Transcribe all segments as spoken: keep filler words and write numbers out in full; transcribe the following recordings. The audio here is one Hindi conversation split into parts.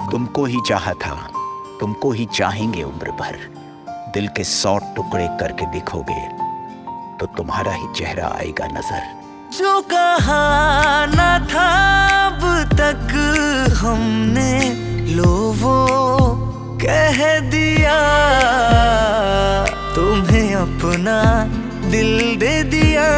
तुमको ही चाहा था, तुमको ही चाहेंगे उम्र भर। दिल के सौ टुकड़े करके दिखोगे तो तुम्हारा ही चेहरा आएगा नजर। जो कहा ना था अब तक हमने, लो वो कह दिया। तुम्हें अपना दिल दे दिया,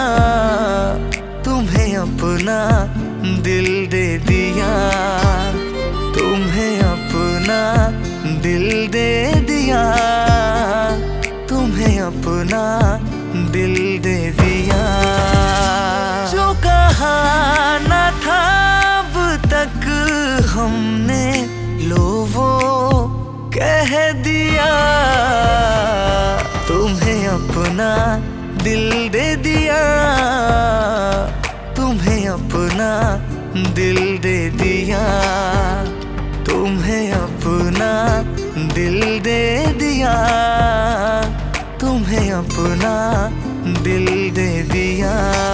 तुम्हें अपना दिल दे दिया, तुम्हें अपना दिल दे दिया, तुम्हें अपना दिल दे दिया। जो कहा ना था अब तक हमने, लो वो कह दिया। तुम्हें अपना दिल दे दिया, तुम्हें अपना दिल दे दिया, तुम्हें अपना दिल दे दिया, तुम्हें अपना दिल दे दिया।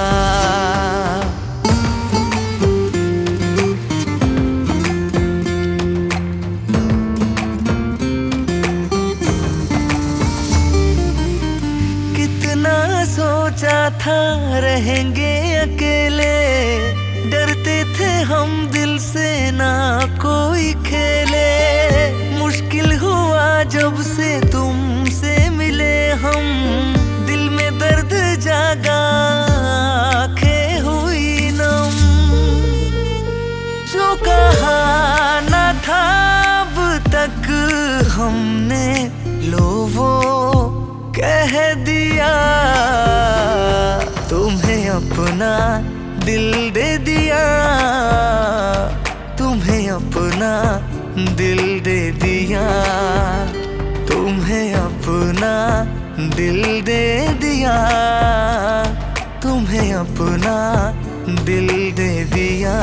कितना सोचा था रहेंगे अकेले, डरते थे हम दिल से ना कोई खेले। मुश्किल हुआ जब से तुमसे मिले हम, दिल में दर्द जागा आँखें हुई नम। जो कहा ना था अब तक हमने, लो वो कह दिया। तुम्हें अपना दिल दे दिया, तुम्हें अपना दिल दे दिया, तुम्हें अपना दिल दे दिया, तुम्हें अपना दिल दे दिया।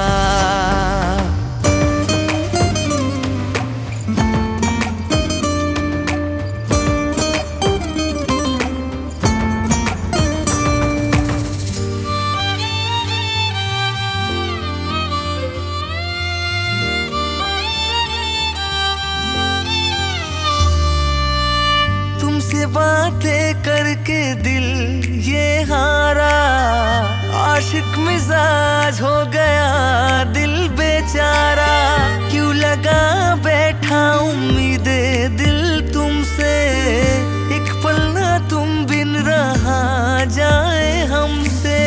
तुमसे बातें करके दिल ये हारा, आशिक मिजाज हो गया दिल बेचारा। क्यों लगा बैठा उम्मीदे दिल तुमसे, एक पल ना तुम बिन रहा जाए हमसे।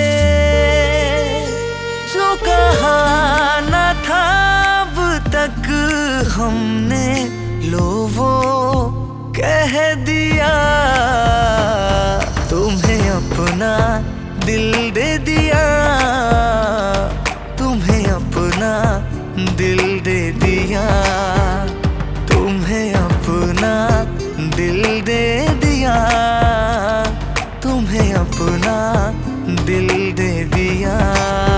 जो कहा ना था अब तक हमने, लो वो कह दिया। तुम्हें अपना दिल दे दिया, तुम्हें अपना दिल दे दिया, तुम्हें अपना दिल दे दिया, तुम्हें अपना दिल दे दिया।